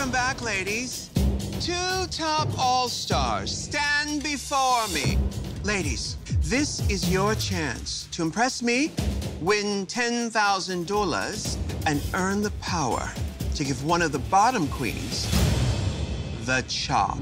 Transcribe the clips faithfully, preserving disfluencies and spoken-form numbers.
Welcome back, ladies. Two top all-stars stand before me. Ladies, this is your chance to impress me, win ten thousand dollars, and earn the power to give one of the bottom queens the chop.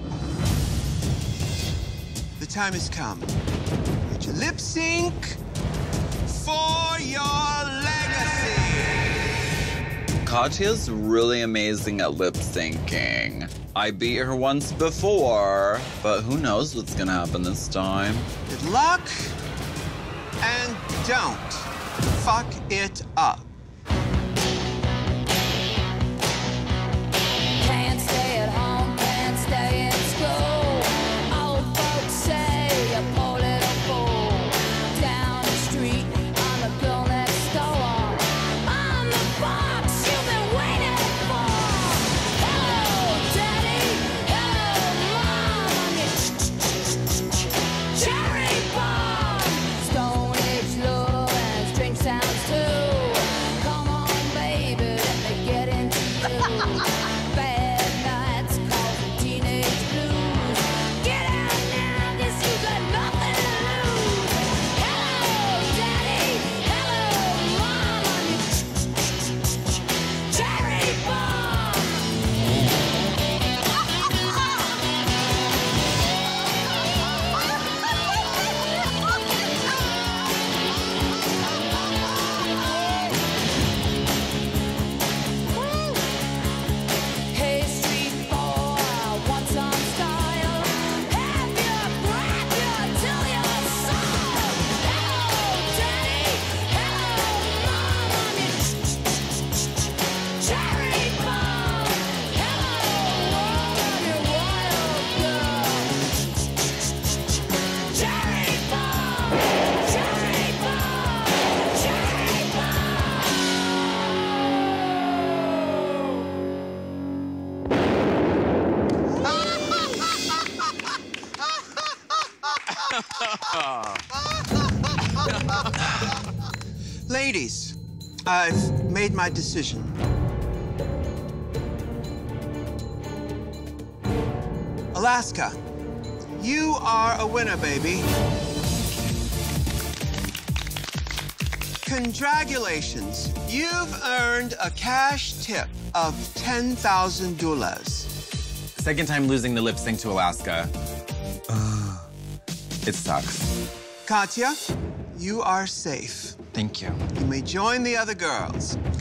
The time has come. To lip sync for your legacy. Katya's really amazing at lip syncing. I beat her once before, but who knows what's gonna happen this time. Good luck, and don't fuck it up. Can't stay at home, can't stay in school. Old folks say you're poor little fool. Down the street, I'm the girl next door. I'm the fox you've been waiting for. Hello, Daddy. Hello, Mom. I'm your cherry bomb. Stone Age love and strange sounds too. Come on, baby, let me get into you. Bad nights causing teenage blues. Get out now, 'cause you got nothing to lose. Hello, Daddy. Hello, Mom. I'm your cherry bomb. Hey, street boy, want some style? Have your grab your till your soul. Hello, Daddy. Hello, Mom. I'm your cherry bomb. Hello, world, I'm your wild girl. Cherry bomb. Cherry bomb. Cherry Ladies, I've made my decision. Alaska, you are a winner, baby. Congratulations. You've earned a cash tip of ten thousand dollars. Second time losing the lip sync to Alaska. Ugh. It sucks. Katya, you are safe. Thank you. You may join the other girls.